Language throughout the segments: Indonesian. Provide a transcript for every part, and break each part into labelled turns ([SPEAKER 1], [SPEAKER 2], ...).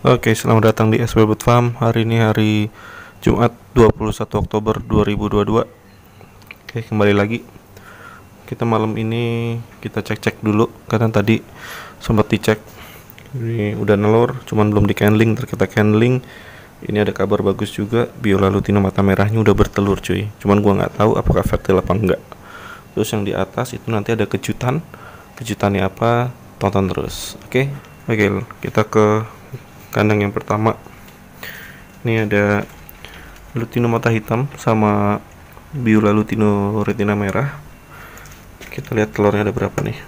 [SPEAKER 1] Oke, selamat datang di SW Bird Farm. Hari ini hari Jumat 21 Oktober 2022. Oke, kembali lagi. Kita malam ini kita cek-cek dulu karena tadi sempat dicek. Ini udah nelur, cuman belum di candling. Ntar kita candling. Ini ada kabar bagus juga, Biola Lutino mata merahnya udah bertelur, cuy. Cuman gua nggak tahu apakah fertil apa enggak. Terus yang di atas itu nanti ada kejutan. Kejutannya apa? Tonton terus. Oke, kita ke kandang yang pertama. Ini ada Lutino mata hitam sama Biola Lutino retina merah. Kita lihat telurnya ada berapa nih.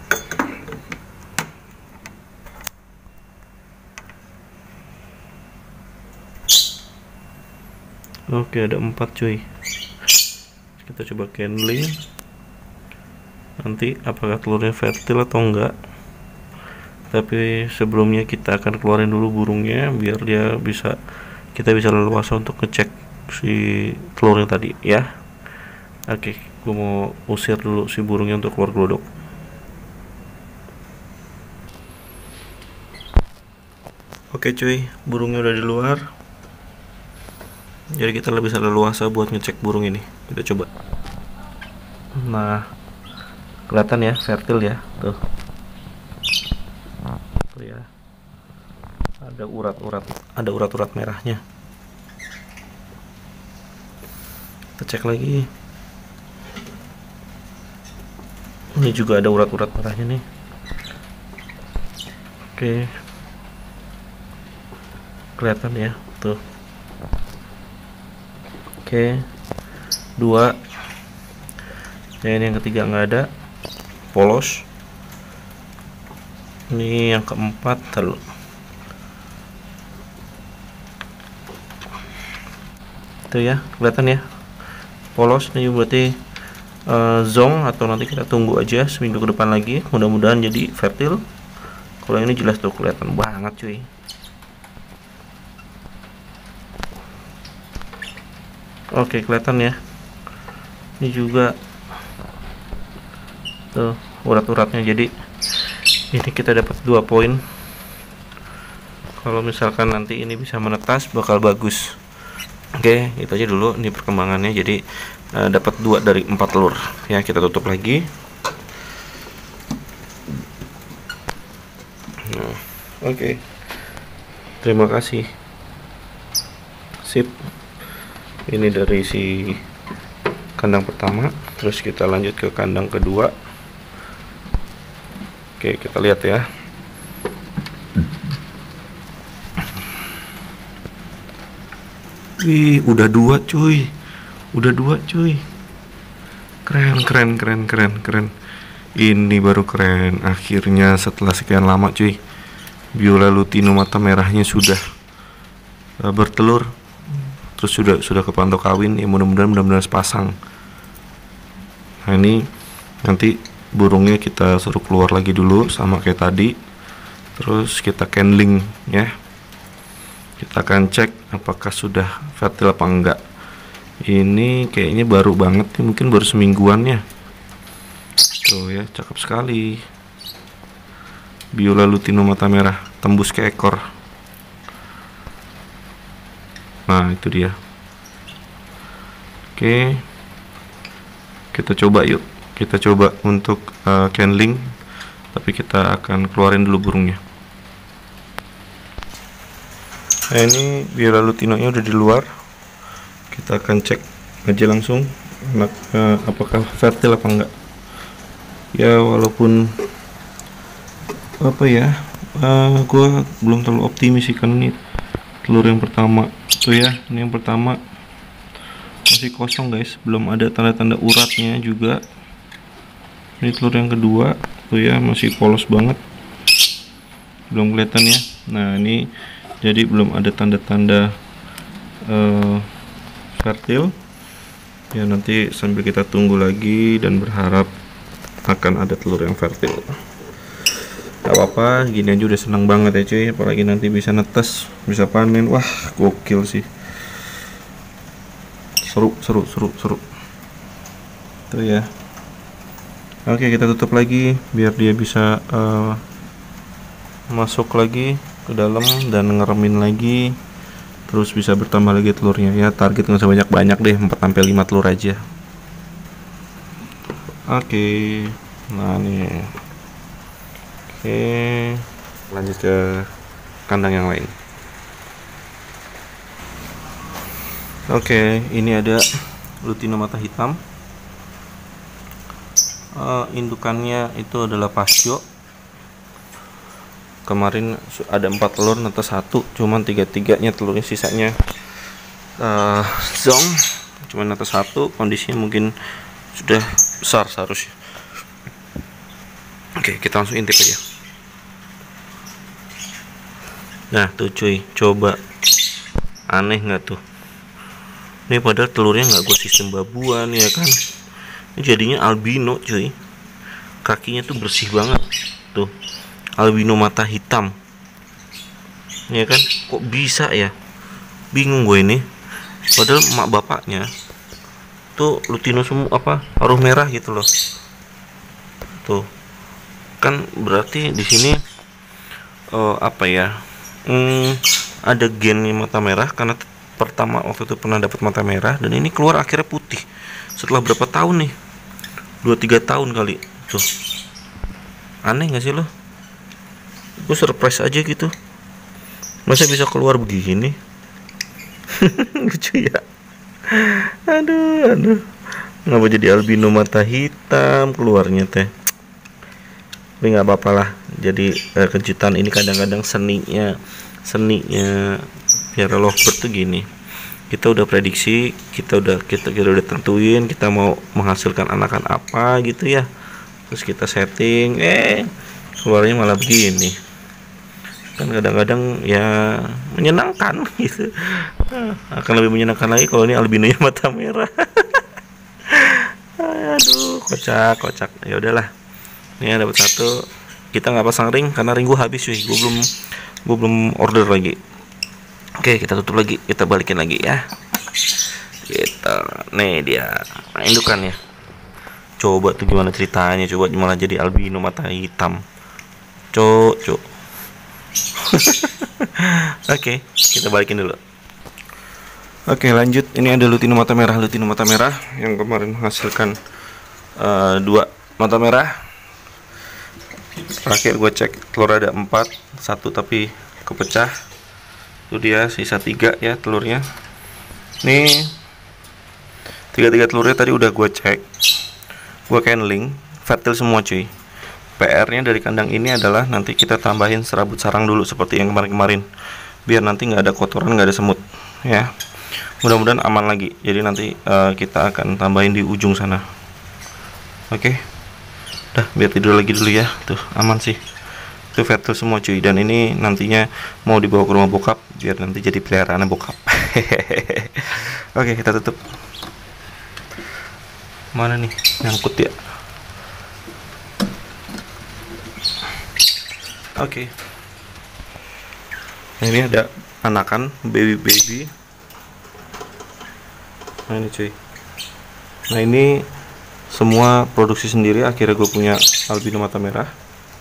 [SPEAKER 1] Oke, ada 4, cuy. Kita coba candling. Nanti apakah telurnya fertil atau enggak. Tapi sebelumnya kita akan keluarin dulu burungnya biar kita bisa leluasa untuk ngecek si telurnya tadi ya. Oke, gue mau usir dulu si burungnya untuk keluar glodok. Oke cuy, burungnya udah di luar. Jadi kita lebih leluasa buat ngecek burung ini. Kita coba. Nah, kelihatan ya, fertil ya, tuh. Tuh ya. Ada urat-urat merahnya. Kita cek lagi. Ini juga ada urat-urat merahnya nih. Oke. Kelihatan ya, tuh. Oke, 2. Dan yang ketiga nggak ada, polos. Ini yang keempat, telur. Itu ya, kelihatan ya, polos. Ini berarti zong, atau nanti kita tunggu aja seminggu ke depan lagi. Mudah-mudahan jadi fertil. Kalau ini jelas tuh kelihatan banget, cuy. Oke, kelihatan ya. Ini juga tuh urat-uratnya. Jadi ini kita dapat 2 poin. Kalau misalkan nanti ini bisa menetas bakal bagus. Oke, itu aja dulu ini perkembangannya. Jadi dapat 2 dari 4 telur. Ya, kita tutup lagi. Nah, oke. Terima kasih. Sip. Ini dari si kandang pertama. Terus kita lanjut ke kandang kedua. Oke, kita lihat ya. Wih, udah 2, cuy. Keren. Ini baru keren. Akhirnya setelah sekian lama, cuy, Biola Lutino mata merahnya sudah bertelur. Terus sudah kepantau kawin. Ya, mudah-mudahan sepasang. Nah, ini nanti burungnya kita suruh keluar lagi dulu sama kayak tadi. Terus kita candling ya. Kita akan cek apakah sudah fertil apa enggak. Ini kayaknya baru banget nih, mungkin baru semingguan ya. Tuh ya, cakep sekali. Biola Lutino mata merah tembus ke ekor. Nah, itu dia. Oke. Kita coba yuk. Kita coba untuk candling. Tapi kita akan keluarin dulu burungnya. Nah, ini Biola Lutino-nya udah di luar. Kita akan cek aja langsung apakah fertil apa enggak. Ya, walaupun gue belum terlalu optimis sih, karena ini telur yang pertama. Tuh ya, ini yang pertama masih kosong guys, belum ada tanda-tanda uratnya juga. Ini telur yang kedua, tuh ya, masih polos banget, belum kelihatan ya. Nah, ini jadi belum ada tanda-tanda fertil ya. Nanti sambil kita tunggu lagi dan berharap akan ada telur yang fertil. Gak apa-apa, gini aja udah senang banget ya cuy. Apalagi nanti bisa netes, bisa panen. Wah, gokil sih. Seru. Tuh ya. Oke, kita tutup lagi biar dia bisa masuk lagi ke dalam dan ngeremin lagi, terus bisa bertambah lagi telurnya ya. Target nggak usah banyak-banyak deh, 4-5 telur aja. Oke. Nah nih. Oke, lanjut ke kandang yang lain. Oke, ini ada Lutino mata hitam. Indukannya itu adalah Pasio. Kemarin ada 4 telur, netes 1, cuman 3-3-nya telurnya, sisanya zong, cuman netes 1. Kondisinya mungkin sudah besar seharusnya. Oke, kita langsung intip aja. Nah tuh cuy, coba aneh nggak tuh? Ini padahal telurnya nggak gue sistem babuan ya kan? Ini jadinya albino cuy. Kakinya tuh bersih banget tuh, albino mata hitam. Ya kan? Kok bisa ya? Bingung gue ini. Padahal emak bapaknya tuh lutino semua, paruh merah gitu loh. Tuh kan berarti di sini ada gen mata merah, karena pertama waktu itu pernah dapat mata merah dan ini keluar akhirnya putih setelah berapa tahun nih, 2-3 tahun kali tuh. Aneh gak sih lo? Gue surprise aja gitu, masa bisa keluar begini. Lucu ya. Aduh, ngapa jadi albino mata hitam keluarnya teh? Tapi nggak apa-apa lah, jadi kejutan ini kadang-kadang seninya biar lovebird tuh gini. Kita udah prediksi, kita udah tentuin kita mau menghasilkan anakan apa gitu ya, terus kita setting, keluarnya malah begini. Kan kadang-kadang ya menyenangkan gitu. Akan lebih menyenangkan lagi kalau ini albinonya mata merah. Aduh, kocak. Ya udahlah, ini dapat 1. Kita nggak pasang ring karena ring gua habis cuy. Gua belum order lagi. Oke, kita tutup lagi, kita balikin lagi ya. Gitu. Nih dia indukannya. Coba tuh gimana ceritanya, coba malah jadi albino mata hitam. Cuk. Oke, kita balikin dulu. Oke, lanjut. Ini ada lutino mata merah yang kemarin menghasilkan 2 mata merah. Terakhir gue cek telur ada 4, 1 tapi kepecah. Itu dia sisa 3 ya telurnya. Nih 3 telurnya tadi udah gue cek, gue handling fertil semua cuy. PR-nya dari kandang ini adalah nanti kita tambahin serabut sarang dulu seperti yang kemarin, biar nanti nggak ada kotoran, nggak ada semut ya. Mudah-mudahan aman lagi. Jadi nanti kita akan tambahin di ujung sana. Oke. Dah, biar tidur lagi dulu ya. Tuh aman sih. Itu fertil semua cuy. Dan ini nantinya mau dibawa ke rumah bokap biar nanti jadi peliharaan bokap. Oke, kita tutup. Mana nih nyangkut ya? Oke. Nah, ini ada anakan baby. Nah ini cuy. Nah ini semua produksi sendiri. Akhirnya gue punya albino mata merah.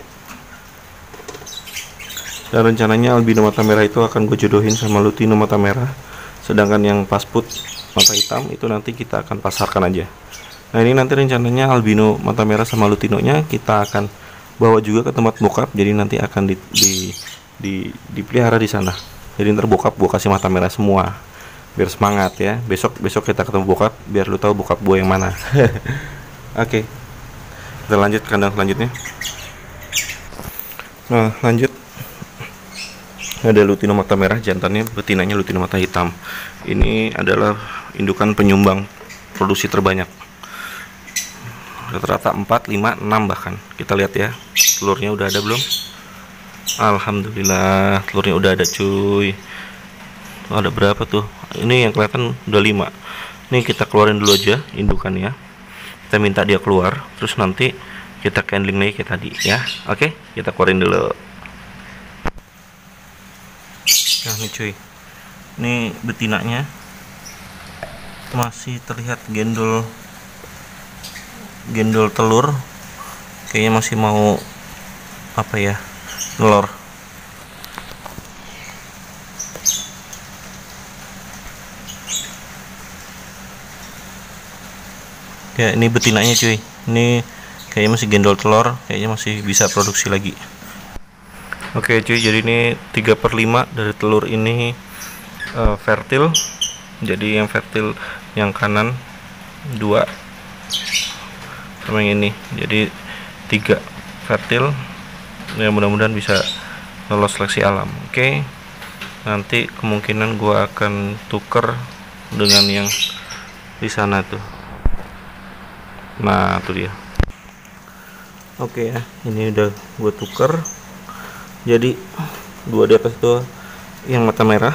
[SPEAKER 1] Dan rencananya albino mata merah itu akan gue jodohin sama lutino mata merah. Sedangkan yang pasput mata hitam itu nanti kita akan pasarkan aja. Nah ini nanti rencananya albino mata merah sama lutinonya kita akan bawa juga ke tempat bokap. Jadi nanti akan dipelihara di sana. Jadi ntar bokap gue kasih mata merah semua biar semangat ya. Besok kita ketemu bokap biar lu tahu bokap gue yang mana. Oke. Kita lanjut ke kandang selanjutnya. Nah lanjut, ada lutino mata merah jantannya, betinanya lutino mata hitam. Ini adalah indukan penyumbang produksi terbanyak, rata-rata 4, 5, 6 bahkan. Kita lihat ya, telurnya udah ada belum? Alhamdulillah telurnya udah ada cuy. Ada berapa tuh? Ini yang kelihatan udah 5. Ini kita keluarin dulu aja indukannya. Kita minta dia keluar, terus nanti kita handling lagi kayak tadi ya. Oke, kita keluarin dulu. Nah nih cuy, ini betinanya masih terlihat gendol telur, kayaknya masih mau nelor. Ya, ini betinanya cuy. Ini kayaknya masih gendol telur, kayaknya masih bisa produksi lagi. Oke cuy, jadi ini 3/5 dari telur ini fertil. Jadi yang fertil yang kanan 2 sama yang ini, jadi 3 fertil. Ya, mudah-mudahan bisa lolos seleksi alam. Oke, nanti kemungkinan gua akan tuker dengan yang di sana tuh. Nah, tuh dia. Oke ya, ini udah gue tuker. Jadi 2 di atas itu yang mata merah,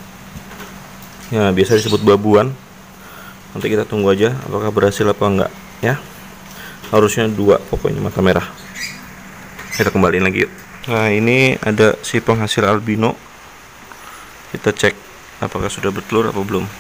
[SPEAKER 1] ya biasa disebut babuan. Nanti kita tunggu aja apakah berhasil apa enggak ya. Harusnya 2 pokoknya mata merah. Kita kembaliin lagi yuk. Nah, ini ada si penghasil albino. Kita cek apakah sudah bertelur apa belum.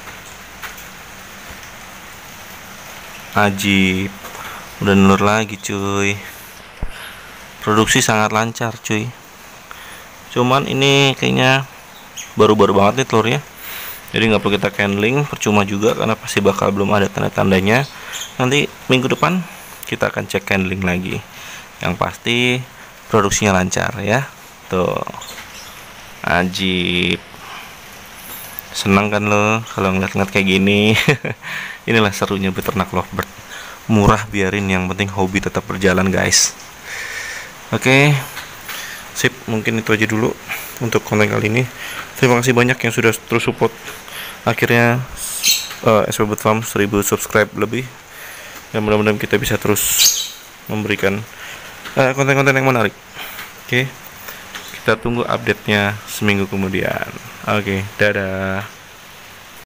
[SPEAKER 1] Ajib, udah nelur lagi cuy. Produksi sangat lancar cuy. Cuman ini kayaknya baru-baru banget nih telurnya. Jadi nggak perlu kita candling, percuma juga karena pasti bakal belum ada tanda-tandanya. Nanti minggu depan kita akan cek candling lagi. Yang pasti produksinya lancar ya. Tuh. Ajib. Senang kan lo kalau ngeliat-ngeliat kayak gini. Inilah serunya beternak lovebird. Murah, biarin, yang penting hobi tetap berjalan guys. Oke, sip, mungkin itu aja dulu untuk konten kali ini. Terima kasih banyak yang sudah terus support. Akhirnya SW Bird Farm 1000 subscribe lebih. Dan mudah-mudahan kita bisa terus memberikan konten-konten yang menarik. Oke, kita tunggu update-nya seminggu kemudian. Oke, dadah.